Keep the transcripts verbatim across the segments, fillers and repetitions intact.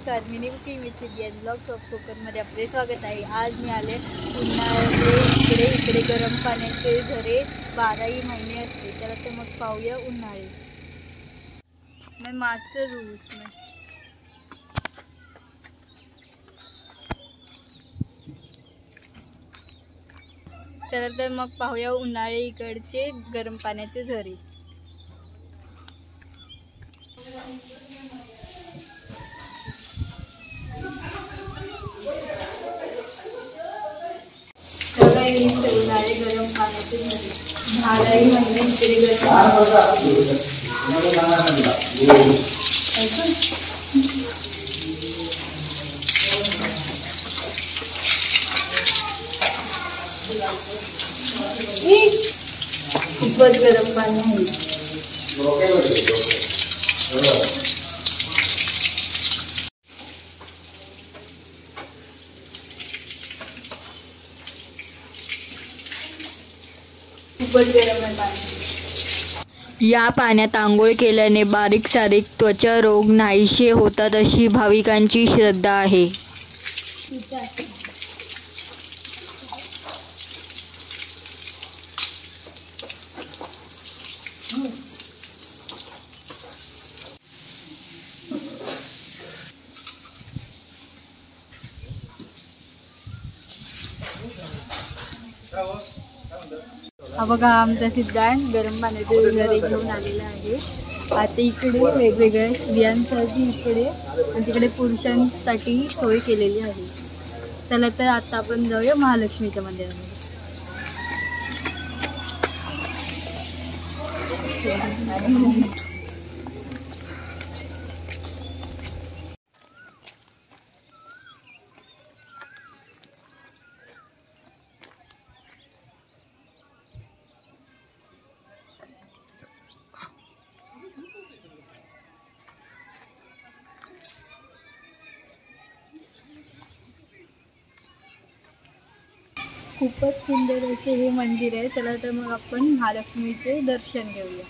नमस्कार, मी Nivki with blogs of कोकणमध्ये आपले स्वागत आहे। आज मी आले उन्हाळ्यामध्ये इकडे इकडे गरम पाण्याचे झरे बाराही महिने असते। चला तर मग पाहूया उन्हाळे। मैं मास्टर हूँ उसमें। चला तर मग पाहूया उन्हाळे इकडचे गरम पाण्याचे झरे। उन्हाळे गरम पाण्याचे झरे बाराही महिने इकडे गरम खूपच गरम पाणी आहे। खूपच गरम आहे पाणी। या पाण्यात आंघोळ केल्याने बारीक सारीक त्वचा रोग नाहीसे होतात अशी भाविकांची श्रद्धा आहे। हा बघा आमचा सिद्धांत गरम पाण्याचे झरे घेऊन आलेला आहे। आता इकडे वेगवेगळ्या स्त्रियांसाठी इकडे आणि तिकडे पुरुषांसाठी सोय केलेली आहे। चला तर आता आपण जाऊया महालक्ष्मीच्या मंदिरामध्ये। खूपच सुंदर असे हे मंदिर आहे। चला तर मग आपण महालक्ष्मीचे दर्शन घेऊया।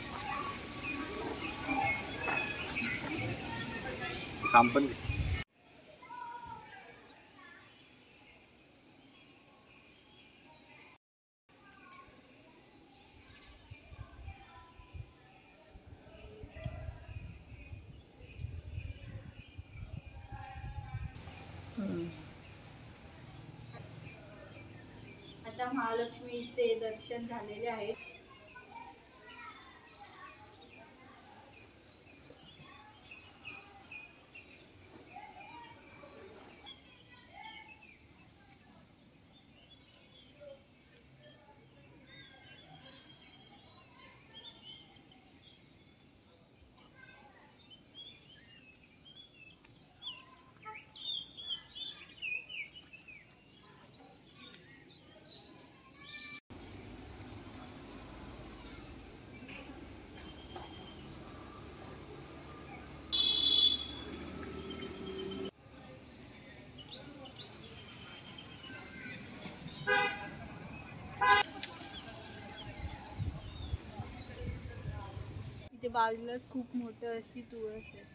आता महालक्ष्मीचे दर्शन झालेले आहे। इथे बाजूलाच खूप मोठं अशी तुळस आहे।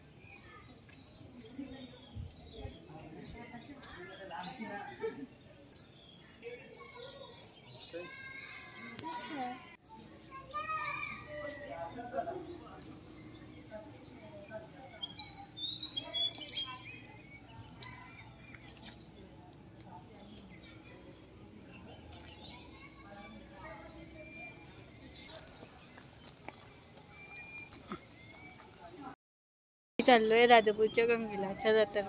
चाललोय राजापूरच्या गंगेला। चला तर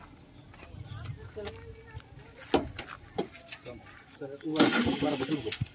मग